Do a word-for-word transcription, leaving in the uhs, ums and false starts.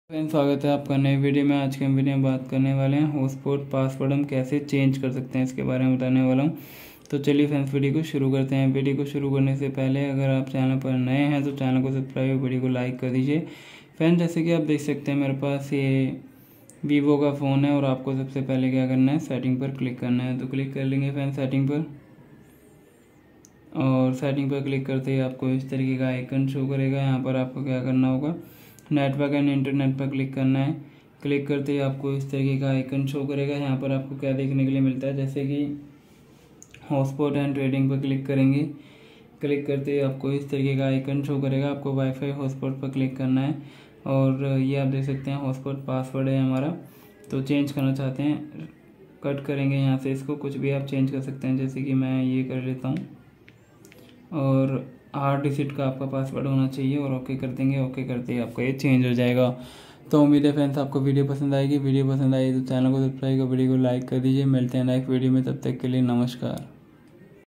Friends, स्वागत है आपका नए वीडियो में। आज के हम वीडियो में बात करने वाले हैं हॉटस्पॉट पासवर्ड हम कैसे चेंज कर सकते हैं, इसके बारे में बताने वाला हूं। तो चलिए फ्रेंड्स, वीडियो को शुरू करते हैं। वीडियो को शुरू करने से पहले अगर आप चैनल पर नए हैं तो चैनल को सब्सक्राइब, वीडियो को लाइक कर दीजिए। फ्रेंड्स, जैसे कि आप देख सकते हैं मेरे पास ये वीवो का फ़ोन है और आपको सबसे पहले क्या करना है, सेटिंग पर क्लिक करना है। तो क्लिक कर लेंगे फ्रेंड्स सेटिंग पर, और सेटिंग पर क्लिक करते ही आपको इस तरीके का आइकन शो करेगा। यहाँ पर आपको क्या करना होगा, नेटवर्क एंड इंटरनेट पर क्लिक करना है। क्लिक करते ही आपको इस तरीके का आइकन शो करेगा। यहाँ पर आपको क्या देखने के लिए मिलता है, जैसे कि हॉटस्पॉट एंड ट्रेडिंग पर क्लिक करेंगे। क्लिक करते ही आपको इस तरीके का आइकन शो करेगा। आपको वाईफाई हॉटस्पॉट पर क्लिक करना है और ये आप देख सकते हैं हॉटस्पॉट पासवर्ड है हमारा। तो चेंज करना चाहते हैं, कट करेंगे यहाँ से इसको। कुछ भी आप चेंज कर सकते हैं, जैसे कि मैं ये कर लेता हूँ और आठ डिजिट का आपका पासवर्ड होना चाहिए और ओके कर देंगे। ओके करते ही आपका ये चेंज हो जाएगा। तो उम्मीद है फ्रेंड्स आपको वीडियो पसंद आएगी। वीडियो पसंद आई तो चैनल को सब्सक्राइब कर, वीडियो को लाइक कर दीजिए। मिलते हैं नेक्स्ट वीडियो में, तब तक के लिए नमस्कार।